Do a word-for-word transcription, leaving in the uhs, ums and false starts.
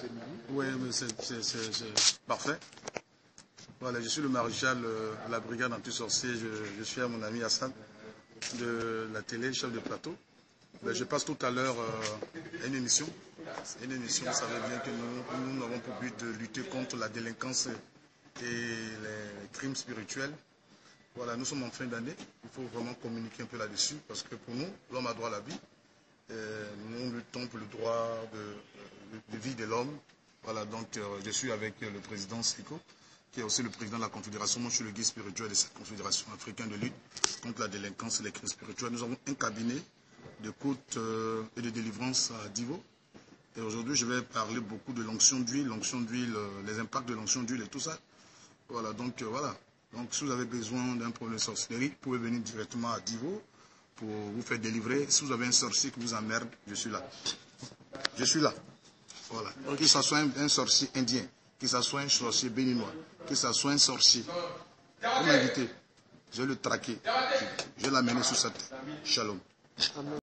Oui, mais c'est parfait. Voilà, je suis le maréchal euh, à la brigade anti-sorcier. Je, je suis à mon ami Hassan de la télé, chef de plateau. Ben, je passe tout à l'heure euh, à une émission. Une émission, vous savez bien que nous, nous avons pour but de lutter contre la délinquance et les crimes spirituels. Voilà, nous sommes en fin d'année. Il faut vraiment communiquer un peu là-dessus parce que pour nous, l'homme a droit à la vie. Euh, nous luttons pour le droit de, de, de vie de l'homme. Voilà, donc euh, je suis avec euh, le président Siko, qui est aussi le président de la Confédération. Moi, je suis le guide spirituel de cette Confédération africaine de lutte contre la délinquance et les crimes spirituels. Nous avons un cabinet d'écoute euh, et de délivrance à Divo. Et aujourd'hui, je vais parler beaucoup de l'onction d'huile, l'onction d'huile, euh, les impacts de l'onction d'huile et tout ça. Voilà, donc euh, voilà. Donc, si vous avez besoin d'un problème de sorcellerie, vous pouvez venir directement à Divo pour vous faire délivrer. Si vous avez un sorcier qui vous emmerde, je suis là. Je suis là. Voilà. Okay. Que ce soit un, un sorcier indien, que ce soit un sorcier béninois, que ce soit un sorcier, vous m'invitez, je vais le traquer, je vais l'amener sur cette terre. Shalom. Amen.